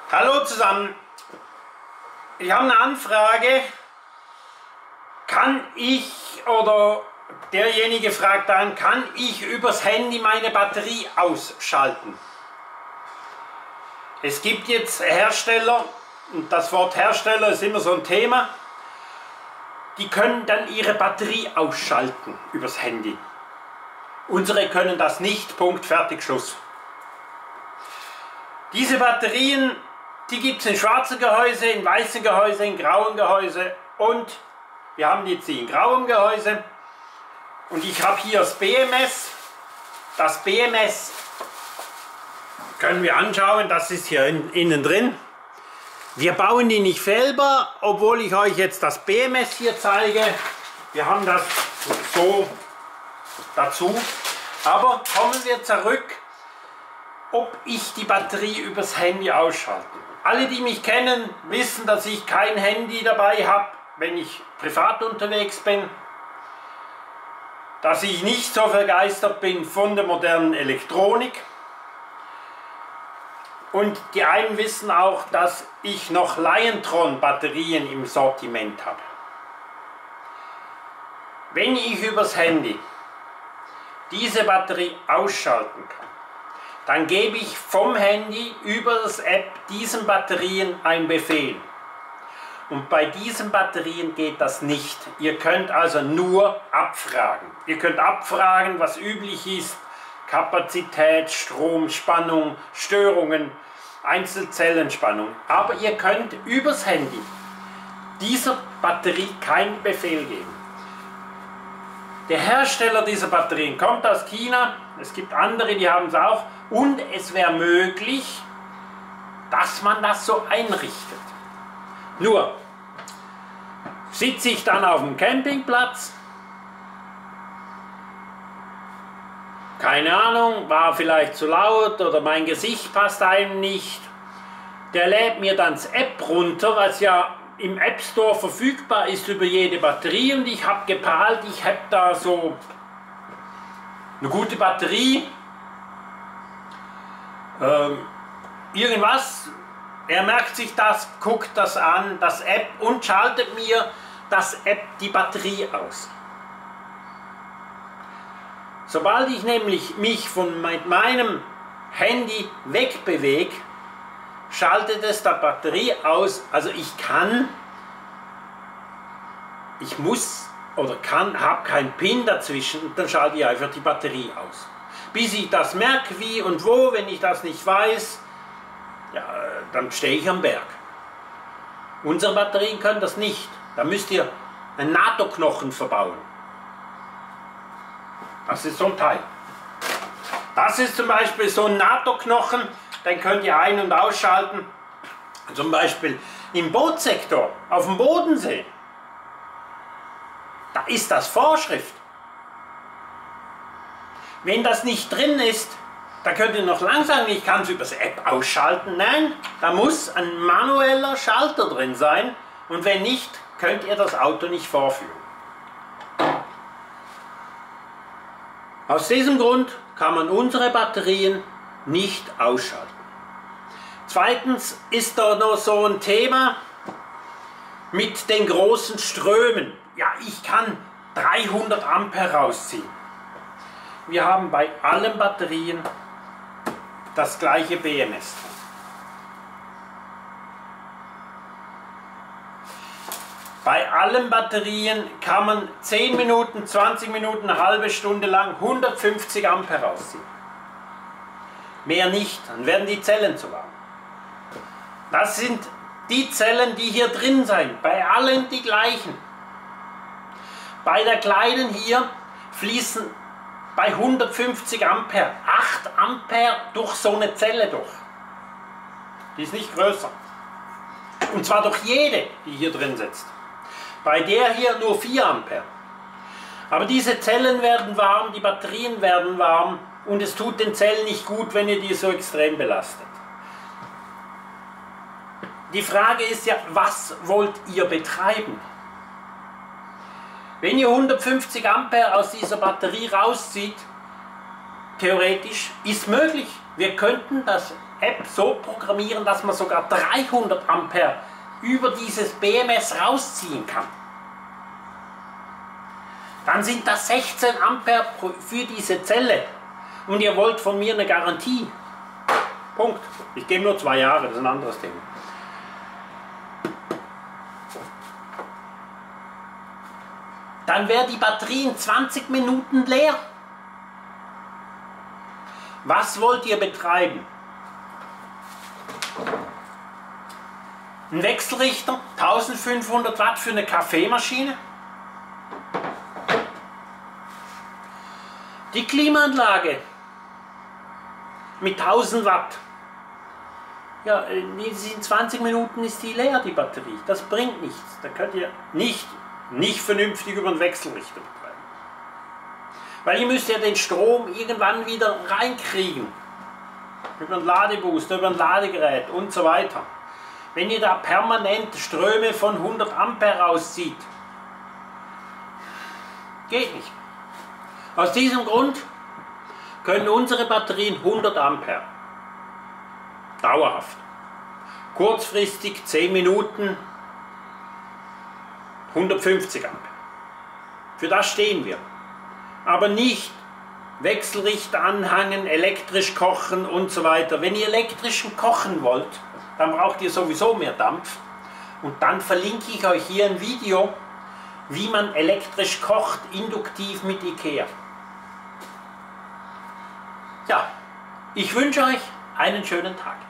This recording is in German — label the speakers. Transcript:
Speaker 1: Hallo zusammen, ich habe eine Anfrage. Kann ich, oder derjenige fragt dann, kann ich übers Handy meine Batterie ausschalten? Es gibt jetzt Hersteller, und das Wort Hersteller ist immer so ein Thema, die können dann ihre Batterie ausschalten übers Handy. Unsere können das nicht, Punkt, fertig, Schluss. Diese Batterien, die gibt es in schwarzen Gehäuse, in weißen Gehäuse, in grauen Gehäuse und wir haben jetzt die in grauem Gehäuse. Und ich habe hier das BMS. Das BMS können wir anschauen, das ist hier innen drin. Wir bauen die nicht selber, obwohl ich euch jetzt das BMS hier zeige. Wir haben das so dazu. Aber kommen wir zurück, ob ich die Batterie übers Handy ausschalte. Alle, die mich kennen, wissen, dass ich kein Handy dabei habe, wenn ich privat unterwegs bin. Dass ich nicht so begeistert bin von der modernen Elektronik. Und die einen wissen auch, dass ich noch Liontron-Batterien im Sortiment habe. Wenn ich übers Handy diese Batterie ausschalten kann, dann gebe ich vom Handy über das App diesen Batterien einen Befehl. Und bei diesen Batterien geht das nicht. Ihr könnt also nur abfragen. Ihr könnt abfragen, was üblich ist, Kapazität, Strom, Spannung, Störungen, Einzelzellenspannung. Aber ihr könnt übers Handy dieser Batterie keinen Befehl geben. Der Hersteller dieser Batterien kommt aus China, es gibt andere, die haben es auch, und es wäre möglich, dass man das so einrichtet. Nur sitze ich dann auf dem Campingplatz, keine Ahnung, war vielleicht zu laut oder mein Gesicht passt einem nicht, der lädt mir dann das App runter, was ja im App Store verfügbar ist über jede Batterie, und ich habe geprahlt, ich habe da so eine gute Batterie, irgendwas, er merkt sich das, guckt das an, das App, und schaltet mir das App die Batterie aus. Sobald ich nämlich mich von meinem Handy wegbewege, schaltet es die Batterie aus. Also ich muss oder habe keinen Pin dazwischen, und dann schalte ich einfach die Batterie aus. Bis ich das merke, wie und wo, wenn ich das nicht weiß, ja, dann stehe ich am Berg. Unsere Batterien können das nicht. Da müsst ihr einen NATO-Knochen verbauen. Das ist so ein Teil. Das ist zum Beispiel so ein NATO-Knochen, den könnt ihr ein- und ausschalten. Zum Beispiel im Bootssektor, auf dem Bodensee. Da ist das Vorschrift. Wenn das nicht drin ist, dann könnt ihr noch lang sagen, ich kann es über das App ausschalten. Nein, da muss ein manueller Schalter drin sein, und wenn nicht, könnt ihr das Auto nicht vorführen. Aus diesem Grund kann man unsere Batterien nicht ausschalten. Zweitens ist da noch so ein Thema mit den großen Strömen. Ja, ich kann 300 Ampere rausziehen. Wir haben bei allen Batterien das gleiche BMS. Bei allen Batterien kann man 10 Minuten, 20 Minuten, eine halbe Stunde lang 150 Ampere rausziehen. Mehr nicht, dann werden die Zellen zu warm. Das sind die Zellen, die hier drin sind, bei allen die gleichen. Bei der kleinen hier fließen bei 150 Ampere 8 Ampere durch so eine Zelle durch. Die ist nicht größer. Und zwar durch jede, die hier drin sitzt. Bei der hier nur 4 Ampere. Aber diese Zellen werden warm, die Batterien werden warm, und es tut den Zellen nicht gut, wenn ihr die so extrem belastet. Die Frage ist ja, was wollt ihr betreiben? Wenn ihr 150 Ampere aus dieser Batterie rauszieht, theoretisch ist möglich. Wir könnten das App so programmieren, dass man sogar 300 Ampere über dieses BMS rausziehen kann. Dann sind das 16 Ampere für diese Zelle. Und ihr wollt von mir eine Garantie. Punkt. Ich gebe nur 2 Jahre, das ist ein anderes Thema. Dann wäre die Batterie in 20 Minuten leer. Was wollt ihr betreiben? Ein Wechselrichter, 1500 Watt für eine Kaffeemaschine. Die Klimaanlage mit 1000 Watt. Ja, in 20 Minuten ist die leer, die Batterie. Das bringt nichts. Da könnt ihr nicht vernünftig über einen Wechselrichter betreiben. Weil ihr müsst ja den Strom irgendwann wieder reinkriegen. Über einen Ladebooster, über ein Ladegerät und so weiter. Wenn ihr da permanent Ströme von 100 Ampere rauszieht, geht nicht. Aus diesem Grund können unsere Batterien 100 Ampere. Dauerhaft. Kurzfristig 10 Minuten 150 Ampere. Für das stehen wir. Aber nicht Wechselrichter anhängen, elektrisch kochen und so weiter. Wenn ihr elektrisch kochen wollt, dann braucht ihr sowieso mehr Dampf. Und dann verlinke ich euch hier ein Video, wie man elektrisch kocht, induktiv mit IKEA. Ja, ich wünsche euch einen schönen Tag.